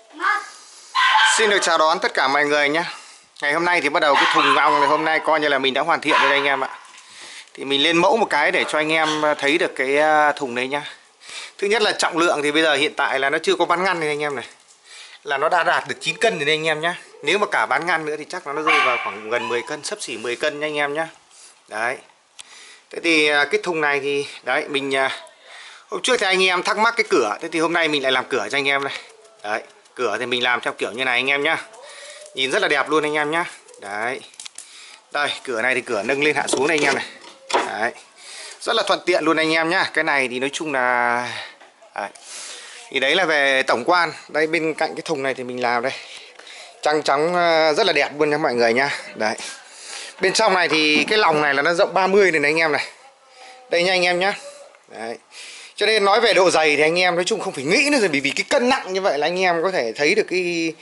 Xin được chào đón tất cả mọi người nhé. Ngày hôm nay thì bắt đầu cái thùng ong này, hôm nay coi như là mình đã hoàn thiện rồi đây anh em ạ. Thì mình lên mẫu một cái để cho anh em thấy được cái thùng đấy nhá. Thứ nhất là trọng lượng thì bây giờ hiện tại là nó chưa có bán ngăn này anh em này. Là nó đã đạt được 9 cân rồi đây anh em nhá. Nếu mà cả bán ngăn nữa thì chắc nó rơi vào khoảng gần 10 cân, xấp xỉ 10 cân nha anh em nhá. Đấy. Thế thì cái thùng này thì đấy mình hôm trước thì anh em thắc mắc cái cửa, thế thì hôm nay mình lại làm cửa cho anh em này. Đấy, cửa thì mình làm theo kiểu như này anh em nhá. Nhìn rất là đẹp luôn anh em nhá. Đấy. Đây, cửa này thì cửa nâng lên hạ xuống đây anh em này. Đấy. Rất là thuận tiện luôn anh em nhá. Cái này thì nói chung là đấy. Thì đấy là về tổng quan. Đây bên cạnh cái thùng này thì mình làm đây. Trắng trắng rất là đẹp luôn nha mọi người nhá. Đấy. Bên trong này thì cái lòng này là nó rộng 30 này, này anh em này. Đây nha anh em nhá. Đấy. Cho nên nói về độ dày thì anh em nói chung không phải nghĩ nữa rồi, bởi vì cái cân nặng như vậy là anh em có thể thấy được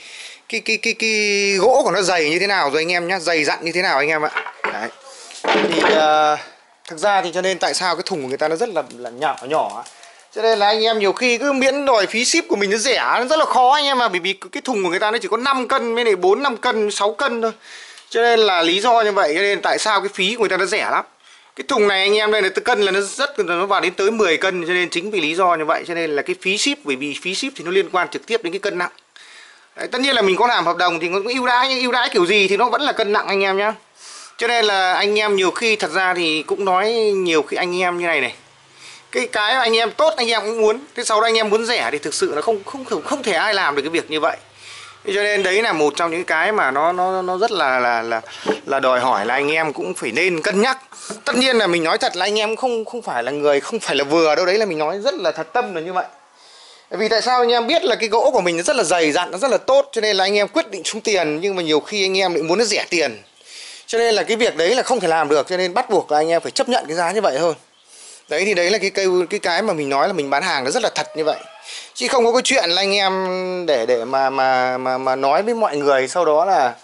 cái gỗ của nó dày như thế nào rồi anh em nhá, dày dặn như thế nào anh em ạ. Đấy. Thì thực ra thì cho nên tại sao cái thùng của người ta nó rất là nhỏ nhỏ. Cho nên là anh em nhiều khi cứ miễn đòi phí ship của mình nó rẻ, nó rất là khó anh em ạ, bởi vì cái thùng của người ta nó chỉ có 5 cân với này 4 5 cân, 6 cân thôi. Cho nên là lý do như vậy, cho nên tại sao cái phí của người ta nó rẻ lắm. Cái thùng này anh em đây là cân là nó vào đến tới 10 cân, cho nên chính vì lý do như vậy cho nên là cái phí ship, bởi vì phí ship thì nó liên quan trực tiếp đến cái cân nặng. Đấy, tất nhiên là mình có làm hợp đồng thì nó có ưu đãi, nhưng ưu đãi kiểu gì thì nó vẫn là cân nặng anh em nhá. Cho nên là anh em nhiều khi thật ra thì cũng nói nhiều khi anh em như này này. Cái anh em tốt anh em cũng muốn, thế sau đó anh em muốn rẻ thì thực sự là không thể ai làm được cái việc như vậy. Cho nên đấy là một trong những cái mà nó rất là đòi hỏi là anh em cũng phải nên cân nhắc. Tất nhiên là mình nói thật là anh em không phải là người, không phải là vừa đâu, đấy là mình nói rất là thật tâm là như vậy. Vì tại sao anh em biết là cái gỗ của mình nó rất là dày dặn, nó rất là tốt, cho nên là anh em quyết định trúng tiền, nhưng mà nhiều khi anh em lại muốn nó rẻ tiền. Cho nên là cái việc đấy là không thể làm được, cho nên bắt buộc là anh em phải chấp nhận cái giá như vậy thôi. Đấy thì đấy là cái mà mình nói là mình bán hàng nó rất là thật như vậy. Chứ không có cái chuyện là anh em để mà nói với mọi người sau đó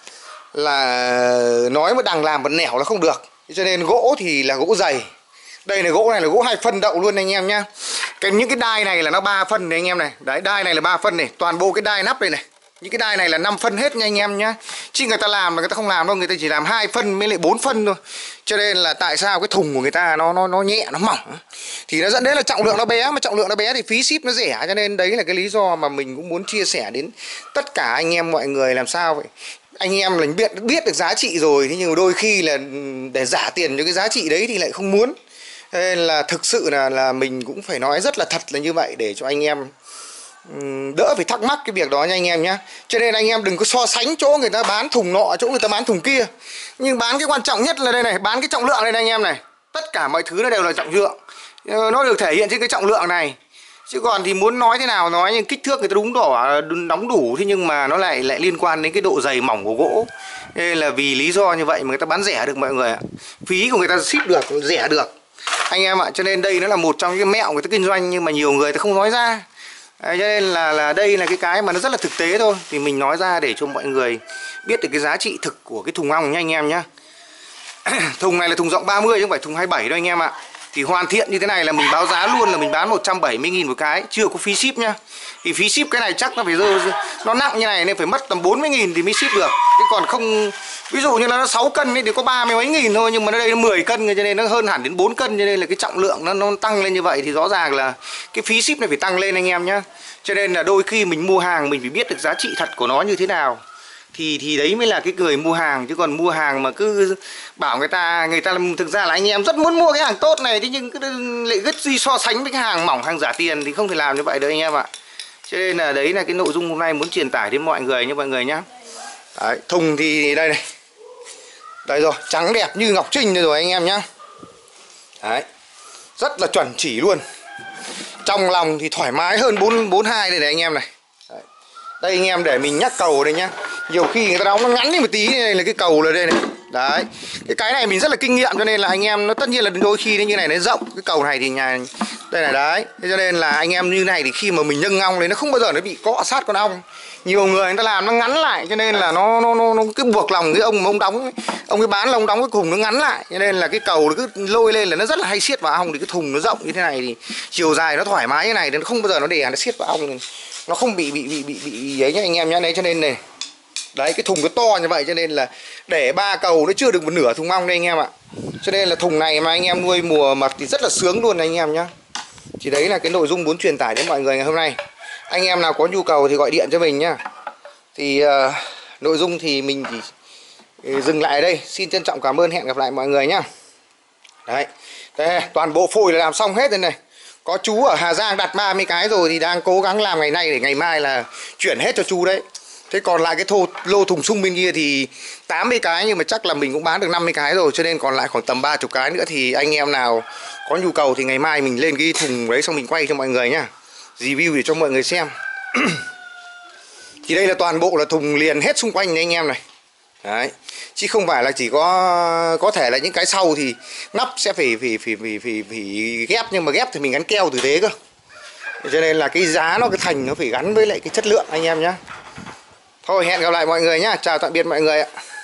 là nói một đằng làm một nẻo là không được. Cho nên gỗ thì là gỗ dày. Đây là gỗ này là gỗ 2 phân đậu luôn anh em nhá. Những cái đai này là nó 3 phân này anh em này. Đấy, đai này là 3 phân này, toàn bộ cái đai nắp đây này. Những cái đai này là 5 phân hết nha anh em nhá. Chứ người ta làm mà người ta không làm đâu, người ta chỉ làm 2 phân với lại 4 phân thôi. Cho nên là tại sao cái thùng của người ta nó nhẹ, nó mỏng thì nó dẫn đến là trọng lượng nó bé, mà trọng lượng nó bé thì phí ship nó rẻ. Cho nên đấy là cái lý do mà mình cũng muốn chia sẻ đến tất cả anh em mọi người làm sao vậy. Anh em là biết được giá trị rồi, thế nhưng đôi khi là để giả tiền cho cái giá trị đấy thì lại không muốn. Nên là thực sự là mình cũng phải nói rất là thật là như vậy để cho anh em đỡ phải thắc mắc cái việc đó nha anh em nhé. Cho nên anh em đừng có so sánh chỗ người ta bán thùng nọ, chỗ người ta bán thùng kia. Nhưng bán cái quan trọng nhất là đây này, bán cái trọng lượng đây này anh em này. Tất cả mọi thứ nó đều là trọng lượng. Nó được thể hiện trên cái trọng lượng này. Chứ còn thì muốn nói thế nào nói, nhưng kích thước người ta đóng đủ, thế nhưng mà nó lại liên quan đến cái độ dày mỏng của gỗ. Nên là vì lý do như vậy mà người ta bán rẻ được mọi người ạ. Phí của người ta ship được, rẻ được anh em ạ. Cho nên đây nó là một trong những cái mẹo người ta kinh doanh, nhưng mà nhiều người ta không nói ra. Đấy, cho nên là đây là cái mà nó rất là thực tế thôi. Thì mình nói ra để cho mọi người biết được cái giá trị thực của cái thùng ong nha anh em nhá. Thùng này là thùng rộng 30 chứ không phải thùng 27 đâu anh em ạ. Thì hoàn thiện như thế này là mình báo giá luôn là mình bán 170.000 một cái, chưa có phí ship nhá. Thì phí ship cái này chắc nó phải nó nặng như này nên phải mất tầm 40.000 thì mới ship được. Chứ còn không, ví dụ như là nó 6 cân thì có 30 mấy nghìn thôi, nhưng mà nó đây nó 10 cân cho nên nó hơn hẳn đến 4 cân, cho nên là cái trọng lượng nó tăng lên như vậy thì rõ ràng là cái phí ship này phải tăng lên anh em nhá. Cho nên là đôi khi mình mua hàng mình phải biết được giá trị thật của nó như thế nào. Thì đấy mới là cái người mua hàng. Chứ còn mua hàng mà cứ bảo người ta thực ra là anh em rất muốn mua cái hàng tốt này, thế nhưng cứ lại rất đi so sánh với cái hàng mỏng, hàng giả tiền thì không thể làm như vậy được anh em ạ. Cho nên là đấy là cái nội dung hôm nay muốn truyền tải đến mọi người nha mọi người nhá. Đấy, thùng thì đây này. Đây rồi, trắng đẹp như ngọc trinh rồi anh em nhá. Đấy. Rất là chuẩn chỉ luôn. Trong lòng thì thoải mái hơn 442 đây này anh em này. Đấy. Đây anh em để mình nhắc cầu đây nhá. Nhiều khi người ta đóng nó ngắn đi một tí, này là cái cầu là đây này. Đấy. Cái này mình rất là kinh nghiệm, cho nên là anh em nó tất nhiên là đôi khi như này nó rộng. Cái cầu này thì đây này đấy. Thế cho nên là anh em như này thì khi mà mình nâng ong lên nó không bao giờ nó bị cọ sát con ong. Nhiều người ta làm nó ngắn lại, cho nên là nó cứ buộc lòng cái ông mà ông đóng, ông cái bán là ông đóng cái thùng nó ngắn lại, cho nên là cái cầu nó cứ lôi lên là nó rất là hay siết vào ong. Thì cái thùng nó rộng như thế này thì chiều dài nó thoải mái như này, nó không bao giờ nó đè nó siết vào ong. nó không bị ấy nhá anh em nhá. Đấy cho nên này, đấy cái thùng nó to như vậy cho nên là để 3 cầu nó chưa được một nửa thùng ong đây anh em ạ. Cho nên là thùng này mà anh em nuôi mùa mật thì rất là sướng luôn anh em nhá. Thì đấy là cái nội dung muốn truyền tải đến mọi người ngày hôm nay. Anh em nào có nhu cầu thì gọi điện cho mình nhá. Thì nội dung thì mình chỉ dừng lại ở đây. Xin trân trọng cảm ơn, hẹn gặp lại mọi người nhá. Đấy, đây, toàn bộ phôi là làm xong hết rồi này. Có chú ở Hà Giang đặt 30 cái rồi thì đang cố gắng làm ngày nay để ngày mai là chuyển hết cho chú đấy. Thế còn lại cái lô thùng sung bên kia thì 80 cái nhưng mà chắc là mình cũng bán được 50 cái rồi. Cho nên còn lại khoảng tầm 30 cái nữa. Thì anh em nào có nhu cầu thì ngày mai mình lên cái thùng đấy xong mình quay cho mọi người nhá. Review để cho mọi người xem. Thì đây là toàn bộ là thùng liền hết xung quanh này anh em này. Đấy, chứ không phải là chỉ có thể là những cái sau thì nắp sẽ phải ghép, nhưng mà ghép thì mình gắn keo tử tế cơ. Cho nên là cái giá nó cái thành nó phải gắn với lại cái chất lượng anh em nhé. Thôi hẹn gặp lại mọi người nhá. Chào tạm biệt mọi người ạ.